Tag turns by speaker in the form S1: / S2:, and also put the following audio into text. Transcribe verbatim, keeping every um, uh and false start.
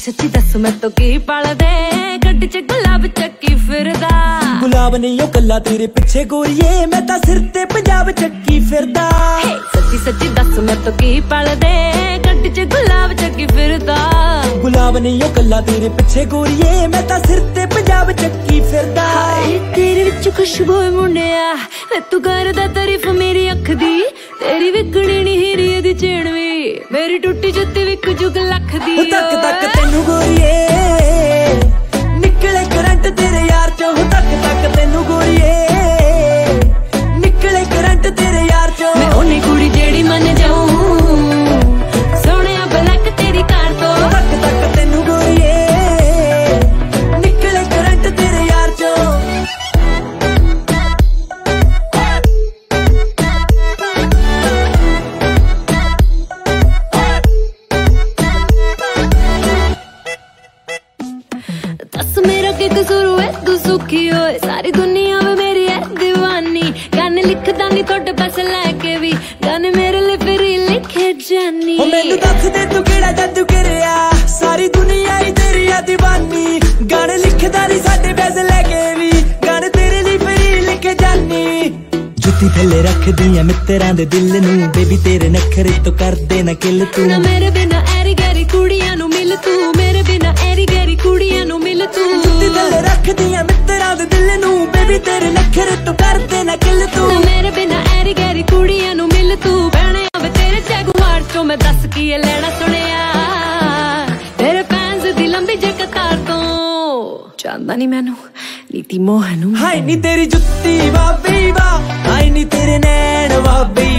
S1: सच्ची दस मैं तो की पाल दे गड्डी च गुलाब चक्की फिरदा
S2: गुलाब नहीं ओ कल्ला तेरे पिछे गोरिए मैं तां सिर ते पंजाब चक्की फिरदा
S1: सच्ची सच्ची दस मैं तो की पाल दे गड्डी च गुलाब चक्की फिरदा
S2: गुलाब नहीं ओ कल्ला तेरे पिछे गोरिए मैं तां सिर ते पंजाब चक्की फिरदा
S1: तेरे विच खुशबू मुंडिया वे तू करदा तारीफ मेरी अख दी तेरी विकणी नी हीरी दी चैन वी मेरी टुट्टी जुत्ती विक जुग लख दी
S2: तक तक तेनू गोरिए निकले करंट तेरे यार चो तक तक तेनू गोरिए निकले करंट तेरे यार चो
S1: मैं ओनी कुड़ी जेड़ी मन जाऊं सोहणिया ब्लैक तेरी कार तो
S2: तक तक तेनू गोरिए निकले करंट तेरे यार चो
S1: दस मेरा की कसूर है तू सुखी होए सारी दुनिया में मेरी है दीवानी गाने लिखदा नहीं तोड़े पैसे लेके भी गाने मेरे लिए फिर लिखे जानी
S2: ओ मैनू दस दे तू केड़ा जादू करिया सारी दुनिया ही तेरी है दीवानी गाने लिखदा नहीं साडे पैसे लेके भी गाने तेरे लिए फिर लिखे जानी जुत्ती थल्ले रख दिया मित्तरां दे दिल नू बेबी तेरे नखरे तो कर दे ना किल तू
S1: ना मेरे बिना ऐरी गैरी कुड़ियां नू मिल तू मेरे बिना ऐरी गैरी कुड़ियां नू मिल तू
S2: जुत्ती थल्ले रख दिया मित्तरां दे दिल नू बेबी तेरे नखरे तो कर दे ना किल तू
S1: ना मेरे बिना ऐरी गैरी कुड़ियां नू मिल तू बहने अब तेरे जगुआर चो मैं दस की लेना सुनिया तेरे फैंस दी लंबी जे कतार तो चांदा नहीं मैनू नीति मोहनू
S2: हाय नी तेरी जुत्ती वाह बेबा हाय नी तेरे नैन वाह